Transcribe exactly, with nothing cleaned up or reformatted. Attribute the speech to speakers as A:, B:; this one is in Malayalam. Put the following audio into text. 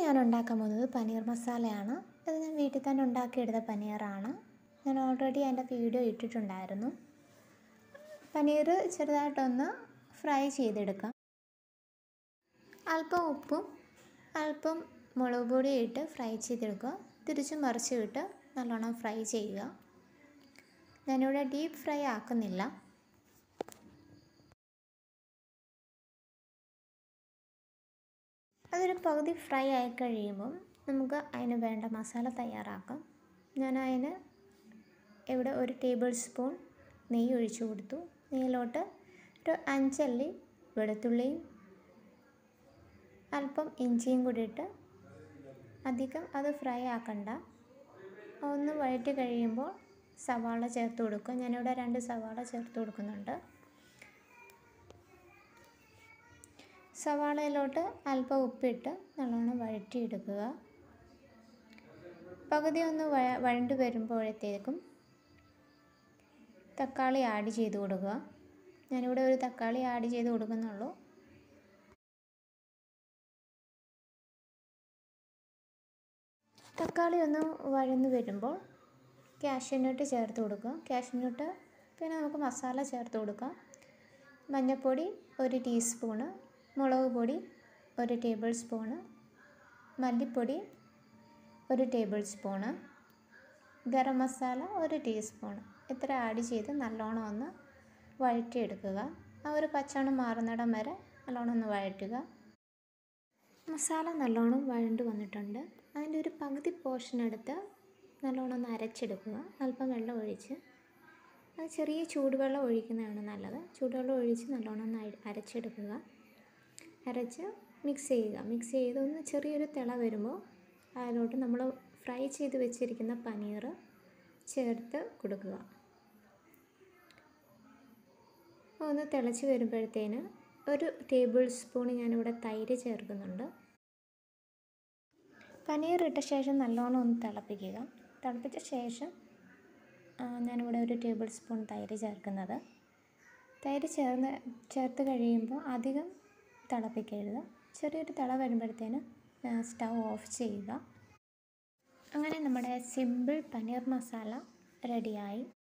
A: ഞാൻ ഉണ്ടാക്കാൻ പോകുന്നത് പനീർ മസാലയാണ്. ഇത് ഞാൻ വീട്ടിൽ തന്നെ ഉണ്ടാക്കിയെടുത്ത പനീറാണ്. ഞാൻ ഓൾറെഡി എൻ്റെ വീഡിയോ ഇട്ടിട്ടുണ്ടായിരുന്നു. പനീർ ചെറുതായിട്ടൊന്ന് ഫ്രൈ ചെയ്തെടുക്കാം. അല്പം ഉപ്പും അല്പം മുളക് പൊടിയും ഇട്ട് ഫ്രൈ ചെയ്തെടുക്കുക. തിരിച്ചും മറിച്ചും ഇട്ട് നല്ലോണം ഫ്രൈ ചെയ്യുക. ഞാനിവിടെ ഡീപ്പ് ഫ്രൈ ആക്കുന്നില്ല. അതൊരു പകുതി ഫ്രൈ ആയി കഴിയുമ്പം നമുക്ക് അതിന് വേണ്ട മസാല തയ്യാറാക്കാം. ഞാൻ അതിന് ഇവിടെ ഒരു ടേബിൾ സ്പൂൺ നെയ്യ് ഒഴിച്ചു കൊടുത്തു. നെയ്യിലോട്ട് ഒരു അഞ്ചല്ലി വെളുത്തുള്ളിയും അല്പം ഇഞ്ചിയും കൂടി ഇട്ട് അധികം അത് ഫ്രൈ ആക്കണ്ട. ഒന്ന് വഴറ്റി കഴിയുമ്പോൾ സവാള ചേർത്ത് കൊടുക്കുക. ഞാനിവിടെ രണ്ട് സവാള ചേർത്ത് കൊടുക്കുന്നുണ്ട്. സവാളയിലോട്ട് അല്പം ഉപ്പിട്ട് നല്ലോണം വഴറ്റിയെടുക്കുക. പകുതി ഒന്ന് വഴ വഴണ്ട് വരുമ്പോഴത്തേക്കും തക്കാളി ആഡ് ചെയ്ത് കൊടുക്കുക. ഞാനിവിടെ ഒരു തക്കാളി ആഡ് ചെയ്ത് കൊടുക്കുന്നുള്ളൂ. തക്കാളി ഒന്ന് വഴന്ന് വരുമ്പോൾ കാഷ്യൂനട്ട് ചേർത്ത് കൊടുക്കുക. കാഷ്യൂനട്ട് പിന്നെ നമുക്ക് മസാല ചേർത്ത് കൊടുക്കാം. മഞ്ഞൾപ്പൊടി ഒരു ടീസ്പൂണ്, മുളക് പൊടി ഒരു ടേബിൾ സ്പൂണ്, മല്ലിപ്പൊടി ഒരു ടേബിൾ സ്പൂണ്, ഗരം മസാല ഒരു ടീസ്പൂണ്. ഇത്ര ആഡ് ചെയ്ത് നല്ലോണം ഒന്ന് വഴറ്റിയെടുക്കുക. ആ ഒരു പച്ചമണം മാറുന്നിടം വരെ നല്ലോണം ഒന്ന് വഴറ്റുക. മസാല നല്ലോണം വഴണ്ട് വന്നിട്ടുണ്ട്. അതിൻ്റെ ഒരു പകുതി പോർഷൻ എടുത്ത് നല്ലോണം ഒന്ന് അരച്ചെടുക്കുക. അല്പം വെള്ളം ഒഴിച്ച്, അത് ചെറിയ ചൂടുവെള്ളം ഒഴിക്കുന്നതാണ് നല്ലത്. ചൂടുവെള്ളം ഒഴിച്ച് നല്ലോണം ഒന്ന് അരച്ചെടുക്കുക. അരച്ച് മിക്സ് ചെയ്യുക. മിക്സ് ചെയ്ത് ഒന്ന് ചെറിയൊരു തിള വരുമ്പോൾ അതിലോട്ട് നമ്മൾ ഫ്രൈ ചെയ്ത് വെച്ചിരിക്കുന്ന പനീർ ചേർത്ത് കൊടുക്കുക. ഒന്ന് തിളച്ച് വരുമ്പോഴത്തേന് ഒരു ടേബിൾ സ്പൂൺ ഞാനിവിടെ തൈര് ചേർക്കുന്നുണ്ട്. പനീർ ഇട്ട ശേഷം നല്ലോണം ഒന്ന് തിളപ്പിക്കുക. തിളപ്പിച്ച ശേഷം ഞാനിവിടെ ഒരു ടേബിൾ സ്പൂൺ തൈര് ചേർക്കുന്നത്. തൈര് ചേർന്ന് ചേർത്ത് കഴിയുമ്പോൾ അധികം തിളപ്പിക്കരുത്. ചെറിയൊരു തിള വരുമ്പോഴത്തേന് സ്റ്റൗ ഓഫ് ചെയ്യുക. അങ്ങനെ നമ്മുടെ സിമ്പിൾ പനീർ മസാല റെഡിയായി.